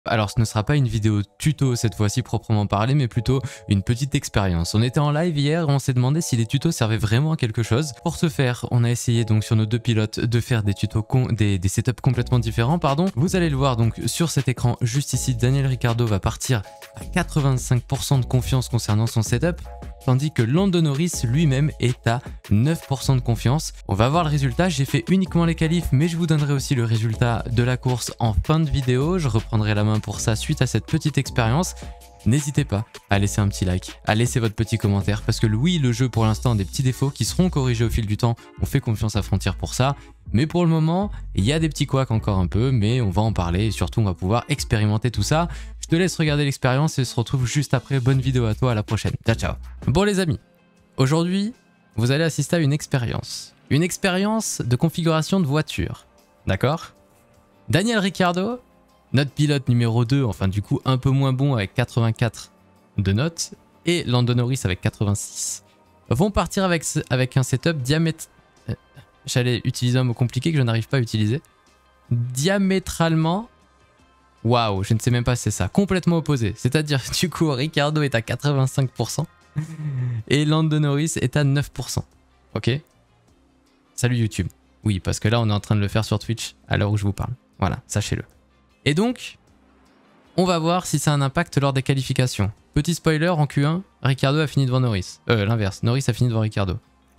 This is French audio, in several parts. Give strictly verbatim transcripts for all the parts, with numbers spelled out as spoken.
Alors ce ne sera pas une vidéo tuto cette fois-ci proprement parlé, mais plutôt une petite expérience. On était en live hier, on s'est demandé si les tutos servaient vraiment à quelque chose. Pour ce faire, on a essayé donc sur nos deux pilotes de faire des tutos, des, des setups complètement différents, pardon. Vous allez le voir donc sur cet écran juste ici, Daniel Ricciardo va partir à quatre-vingt-cinq pour cent de confiance concernant son setup, tandis que Lando Norris lui-même est à neuf pour cent de confiance. On va voir le résultat, j'ai fait uniquement les qualifs, mais je vous donnerai aussi le résultat de la course en fin de vidéo. Je reprendrai la main pour ça suite à cette petite expérience. N'hésitez pas à laisser un petit like, à laisser votre petit commentaire, parce que oui, le jeu pour l'instant a des petits défauts qui seront corrigés au fil du temps. On fait confiance à Frontier pour ça. Mais pour le moment, il y a des petits couacs encore un peu, mais on va en parler et surtout on va pouvoir expérimenter tout ça. Je te laisse regarder l'expérience et on se retrouve juste après. Bonne vidéo à toi, à la prochaine. Ciao, ciao. Bon les amis, aujourd'hui, vous allez assister à une expérience. Une expérience de configuration de voiture. D'accord? Daniel Ricciardo, notre pilote numéro deux, enfin du coup un peu moins bon avec quatre-vingt-quatre de notes, et Lando Norris avec quatre-vingt-six, vont partir avec, avec un setup diamètre... J'allais utiliser un mot compliqué que je n'arrive pas à utiliser. Diamétralement... Waouh, je ne sais même pas si c'est ça. Complètement opposé. C'est-à-dire, du coup, Ricciardo est à quatre-vingt-cinq pour cent et Lando Norris est à neuf pour cent. Ok? Salut YouTube. Oui, parce que là, on est en train de le faire sur Twitch à l'heure où je vous parle. Voilà, sachez-le. Et donc, on va voir si ça a un impact lors des qualifications. Petit spoiler, en Q un, Ricciardo a fini devant Norris. Euh, l'inverse, Norris a fini devant Ricciardo.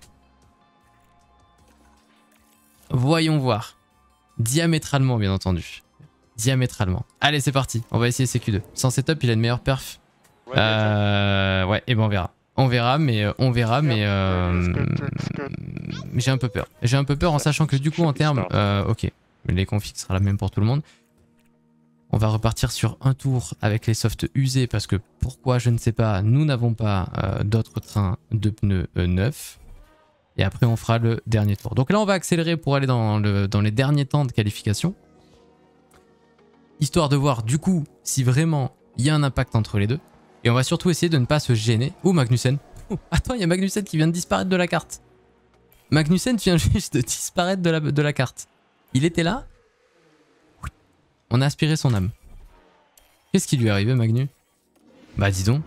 Voyons voir. Diamétralement, bien entendu. Diamétralement. Allez, c'est parti. On va essayer C Q deux. Sans setup, il a une meilleure perf. Ouais, euh, ouais et ben on verra. On verra, mais euh, on verra, mais euh, j'ai un peu peur. J'ai un peu peur en sachant que du coup, en termes... Euh, ok, les configs sera la même pour tout le monde. On va repartir sur un tour avec les softs usés parce que pourquoi, je ne sais pas, nous n'avons pas euh, d'autres trains de pneus euh, neufs. Et après, on fera le dernier tour. Donc là, on va accélérer pour aller dans, le, dans les derniers temps de qualification. Histoire de voir du coup si vraiment il y a un impact entre les deux. Et on va surtout essayer de ne pas se gêner. Oh, Magnussen. Oh, attends, il y a Magnussen qui vient de disparaître de la carte. Magnussen vient juste de disparaître de la, de la carte. Il était là. On a aspiré son âme. Qu'est-ce qui lui est arrivé, Magnu? Bah dis donc.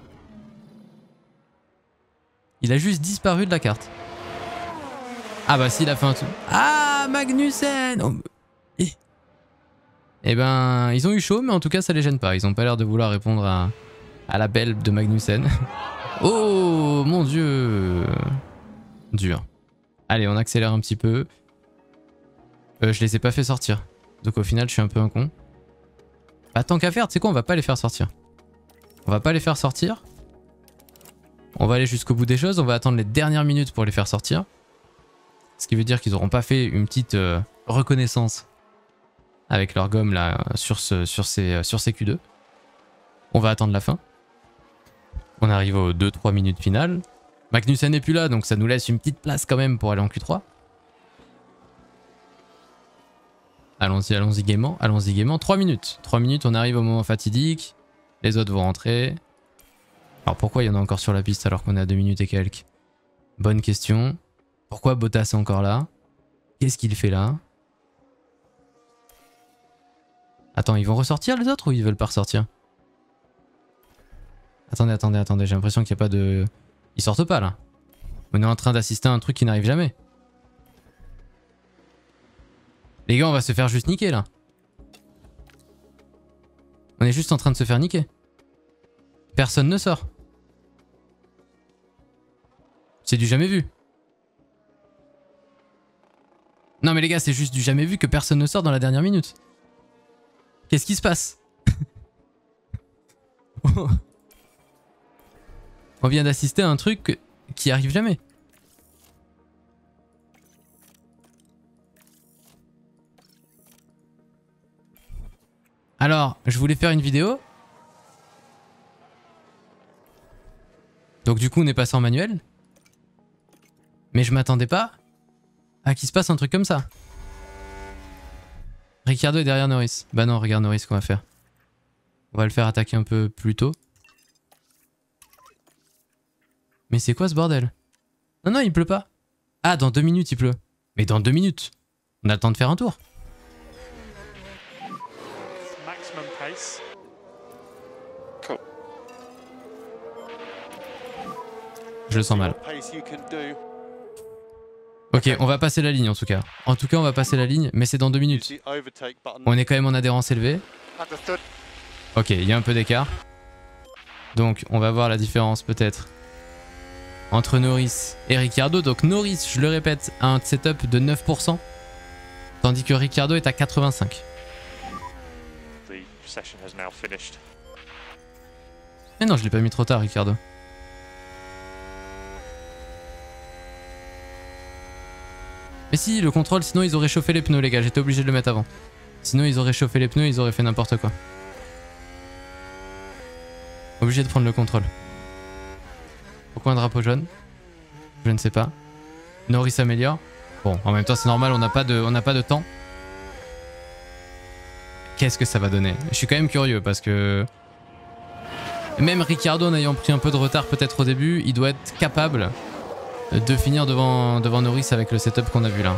Il a juste disparu de la carte. Ah bah si, il a fait un tout. Ah, Magnussen. Oh. Eh. Eh ben, ils ont eu chaud, mais en tout cas, ça les gêne pas. Ils ont pas l'air de vouloir répondre à, à l'appel de Magnussen. Oh, mon Dieu. Dur. Allez, on accélère un petit peu. Euh, je les ai pas fait sortir. Donc au final, je suis un peu un con. Bah, tant qu'à faire, tu sais quoi, on va pas les faire sortir. On va pas les faire sortir. On va aller jusqu'au bout des choses. On va attendre les dernières minutes pour les faire sortir. Ce qui veut dire qu'ils n'auront pas fait une petite euh, reconnaissance avec leur gomme là sur, ce, sur, ces, sur ces Q deux. On va attendre la fin. On arrive aux deux trois minutes finales. Magnussen n'est plus là, donc ça nous laisse une petite place quand même pour aller en Q trois. Allons-y, allons-y gaiement, allons-y gaiement. trois minutes. trois minutes, on arrive au moment fatidique. Les autres vont rentrer. Alors pourquoi il y en a encore sur la piste alors qu'on est à deux minutes et quelques? Bonne question. Pourquoi Bottas est encore là? Qu'est-ce qu'il fait là? Attends, ils vont ressortir les autres ou ils veulent pas ressortir? Attendez, attendez, attendez, j'ai l'impression qu'il n'y a pas de... Ils sortent pas là. On est en train d'assister à un truc qui n'arrive jamais. Les gars, on va se faire juste niquer là. On est juste en train de se faire niquer. Personne ne sort. C'est du jamais vu. Non mais les gars, c'est juste du jamais vu que personne ne sort dans la dernière minute. Qu'est-ce qui se passe? On vient d'assister à un truc qui arrive jamais. Alors, je voulais faire une vidéo. Donc du coup, on est passé en manuel. Mais je m'attendais pas à qu'il se passe un truc comme ça. Ricciardo est derrière Norris. Bah non, regarde Norris, qu'on va faire. On va le faire attaquer un peu plus tôt. Mais c'est quoi ce bordel? Non, non, il pleut pas. Ah, dans deux minutes, il pleut. Mais dans deux minutes, on a le temps de faire un tour. Je le sens mal. Ok, on va passer la ligne en tout cas. En tout cas, on va passer la ligne, mais c'est dans deux minutes. On est quand même en adhérence élevée. Ok, il y a un peu d'écart. Donc, on va voir la différence peut-être entre Norris et Ricciardo. Donc, Norris, je le répète, a un setup de neuf pour cent, tandis que Ricciardo est à quatre-vingt-cinq. Mais non, je l'ai pas mis trop tard, Ricciardo. Mais si, le contrôle, sinon ils auraient chauffé les pneus, les gars. J'étais obligé de le mettre avant. Sinon, ils auraient chauffé les pneus, ils auraient fait n'importe quoi. Obligé de prendre le contrôle. Pourquoi un drapeau jaune? Je ne sais pas. Norris s'améliore. Bon, en même temps, c'est normal, on n'a pas de, on n'a pas de temps. Qu'est-ce que ça va donner? Je suis quand même curieux parce que... Même Ricciardo, en ayant pris un peu de retard peut-être au début, il doit être capable de finir devant, devant Norris avec le setup qu'on a vu là.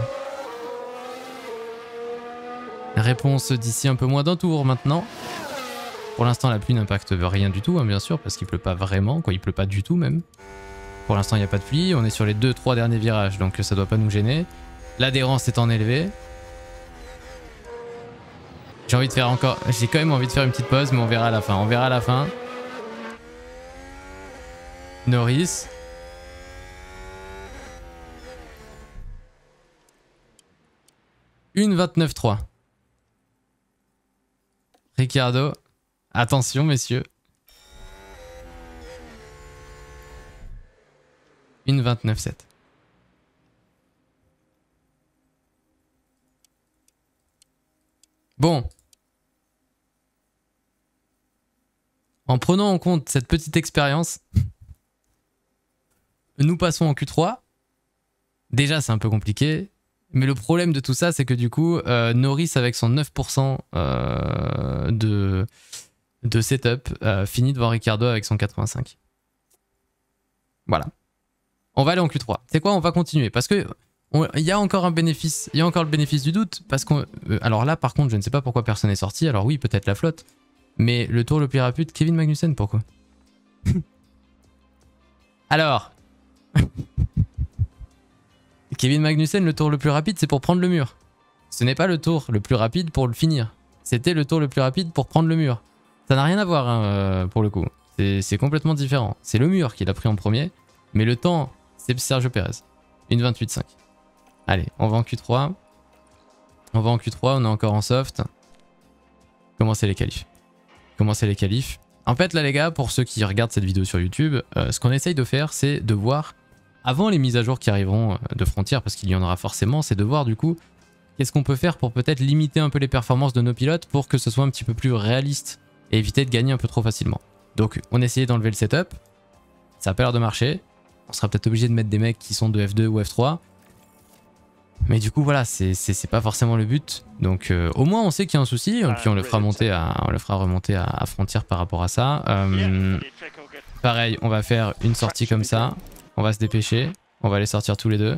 Réponse d'ici un peu moins d'un tour maintenant. Pour l'instant, la pluie n'impacte rien du tout, hein, bien sûr, parce qu'il pleut pas vraiment, quoi, il pleut pas du tout même. Pour l'instant, il n'y a pas de pluie, on est sur les deux trois derniers virages, donc ça doit pas nous gêner. L'adhérence est en élevé. J'ai envie de faire encore... J'ai quand même envie de faire une petite pause, mais on verra à la fin. On verra à la fin. Norris. une vingt-neuf trois. Ricciardo. Attention, messieurs. une vingt-neuf sept. Bon. En prenant en compte cette petite expérience, nous passons en Q trois. Déjà, c'est un peu compliqué. Mais le problème de tout ça, c'est que du coup, euh, Norris, avec son neuf pour cent euh, de, de setup, euh, finit devant Ricciardo avec son quatre-vingt-cinq. Voilà. On va aller en Q trois. C'est quoi? On va continuer. Parce que il y a encore un bénéfice. Il y a encore le bénéfice du doute. Parce qu'on, euh, alors là, par contre, je ne sais pas pourquoi personne n'est sorti. Alors oui, peut-être la flotte. Mais le tour le plus rapide, Kevin Magnussen, pourquoi? Alors... Kevin Magnussen, le tour le plus rapide, c'est pour prendre le mur. Ce n'est pas le tour le plus rapide pour le finir. C'était le tour le plus rapide pour prendre le mur. Ça n'a rien à voir, hein, euh, pour le coup. C'est complètement différent. C'est le mur qui l'a pris en premier. Mais le temps, c'est Sergio Pérez. une vingt-huit cinq. Allez, on va en Q trois. On va en Q trois, on est encore en soft. Commencez les qualifs. Commencez les qualifs. En fait, là, les gars, pour ceux qui regardent cette vidéo sur YouTube, euh, ce qu'on essaye de faire, c'est de voir... Avant les mises à jour qui arriveront de Frontier, parce qu'il y en aura forcément, c'est de voir du coup qu'est-ce qu'on peut faire pour peut-être limiter un peu les performances de nos pilotes pour que ce soit un petit peu plus réaliste et éviter de gagner un peu trop facilement. Donc on essayait d'enlever le setup, ça a pas l'air de marcher, on sera peut-être obligé de mettre des mecs qui sont de F deux ou F trois, mais du coup voilà, c'est pas forcément le but, donc euh, au moins on sait qu'il y a un souci, et puis on le fera, monter à, on le fera remonter à, à Frontier par rapport à ça. Euh, pareil, on va faire une sortie comme ça. On va se dépêcher, on va les sortir tous les deux.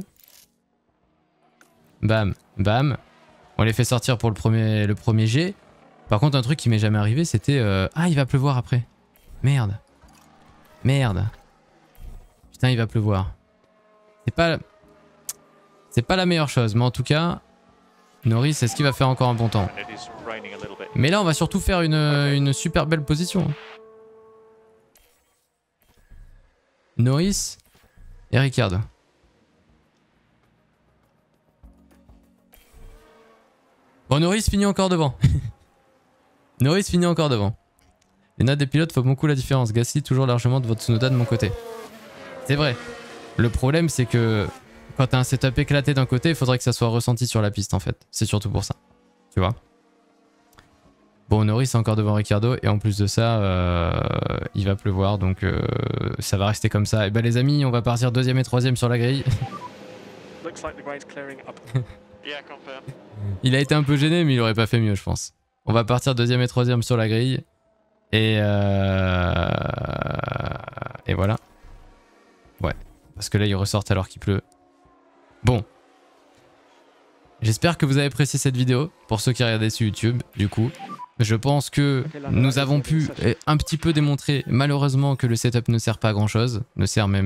Bam, bam. On les fait sortir pour le premier, le premier jet. Par contre, un truc qui m'est jamais arrivé, c'était... Euh... Ah, il va pleuvoir après. Merde. Merde. Putain, il va pleuvoir. C'est pas... C'est pas la meilleure chose, mais en tout cas... Norris, est-ce qu'il va faire encore un bon temps? Mais là, on va surtout faire une, une super belle position. Norris... Et Ricciardo. Bon, Norris finit encore devant. Norris finit encore devant. Les notes des pilotes font beaucoup la différence. Gasly toujours largement de votre Tsunoda de mon côté. C'est vrai. Le problème, c'est que quand t'as un setup éclaté d'un côté, il faudrait que ça soit ressenti sur la piste en fait. C'est surtout pour ça. Tu vois? Bon, Norris est encore devant Ricciardo et en plus de ça, euh, il va pleuvoir, donc euh, ça va rester comme ça. Et bah les amis, on va partir deuxième et troisième sur la grille. Il a été un peu gêné, mais il aurait pas fait mieux, je pense. On va partir deuxième et troisième sur la grille. Et, euh, et voilà. Ouais, parce que là, ils ressortent alors qu'il pleut. Bon. J'espère que vous avez apprécié cette vidéo, pour ceux qui regardaient sur YouTube, du coup. Je pense que nous avons pu un petit peu démontrer malheureusement que le setup ne sert pas à grand chose, ne sert même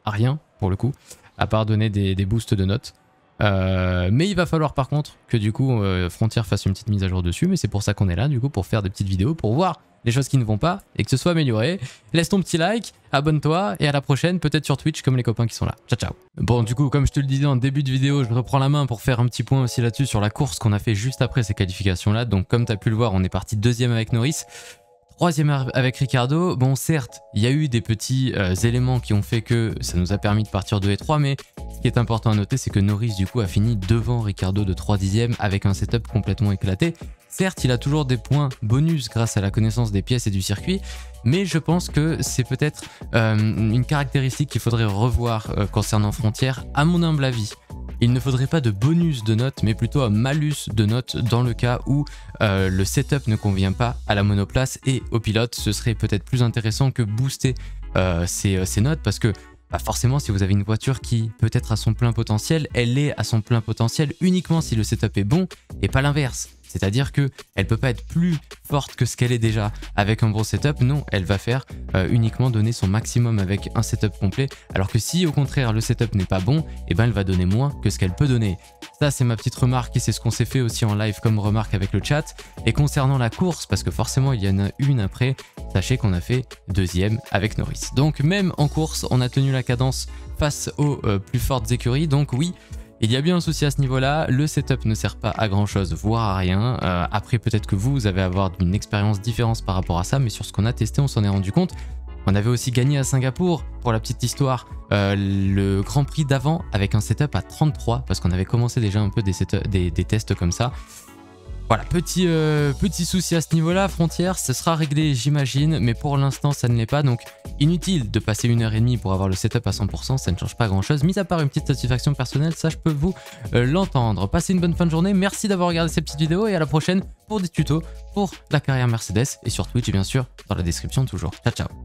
à rien pour le coup, à part donner des, des boosts de notes. Euh, mais il va falloir par contre que du coup euh, Frontier fasse une petite mise à jour dessus, mais c'est pour ça qu'on est là du coup, pour faire des petites vidéos, pour voir les choses qui ne vont pas et que ce soit amélioré. Laisse ton petit like, abonne-toi et à la prochaine, peut-être sur Twitch comme les copains qui sont là. Ciao ciao. Bon du coup comme je te le disais en début de vidéo, je reprends la main pour faire un petit point aussi là-dessus sur la course qu'on a fait juste après ces qualifications là. Donc comme tu as pu le voir, on est parti deuxième avec Norris. Troisième avec Ricardo, bon certes, il y a eu des petits euh, éléments qui ont fait que ça nous a permis de partir deux et trois, mais ce qui est important à noter, c'est que Norris du coup a fini devant Ricardo de trois dixièmes avec un setup complètement éclaté. Certes, il a toujours des points bonus grâce à la connaissance des pièces et du circuit, mais je pense que c'est peut-être euh, une caractéristique qu'il faudrait revoir euh, concernant Frontier, à mon humble avis. Il ne faudrait pas de bonus de notes, mais plutôt un malus de notes dans le cas où euh, le setup ne convient pas à la monoplace et au pilote. Ce serait peut-être plus intéressant que booster euh, ces, ces notes parce que bah forcément, si vous avez une voiture qui peut être à son plein potentiel, elle est à son plein potentiel uniquement si le setup est bon et pas l'inverse. C'est-à-dire qu'elle ne peut pas être plus forte que ce qu'elle est déjà avec un bon setup. Non, elle va faire euh, uniquement donner son maximum avec un setup complet. Alors que si au contraire le setup n'est pas bon, eh ben, elle va donner moins que ce qu'elle peut donner. Ça c'est ma petite remarque et c'est ce qu'on s'est fait aussi en live comme remarque avec le chat. Et concernant la course, parce que forcément il y en a une après, sachez qu'on a fait deuxième avec Norris. Donc même en course, on a tenu la cadence face aux euh, plus fortes écuries. Donc oui, il y a bien un souci à ce niveau-là, le setup ne sert pas à grand chose, voire à rien. Euh, après peut-être que vous, vous avez avoir une expérience différente par rapport à ça, mais sur ce qu'on a testé, on s'en est rendu compte. On avait aussi gagné à Singapour, pour la petite histoire, euh, le Grand Prix d'avant avec un setup à trente-trois, parce qu'on avait commencé déjà un peu des, des, des tests comme ça. Voilà, petit, euh, petit souci à ce niveau-là, Frontière, ce sera réglé j'imagine, mais pour l'instant ça ne l'est pas, donc inutile de passer une heure et demie pour avoir le setup à cent pour cent, ça ne change pas grand-chose, mis à part une petite satisfaction personnelle, ça je peux vous euh, l'entendre. Passez une bonne fin de journée, merci d'avoir regardé cette petite vidéo et à la prochaine pour des tutos pour la carrière Mercedes et sur Twitch bien sûr, dans la description toujours. Ciao ciao.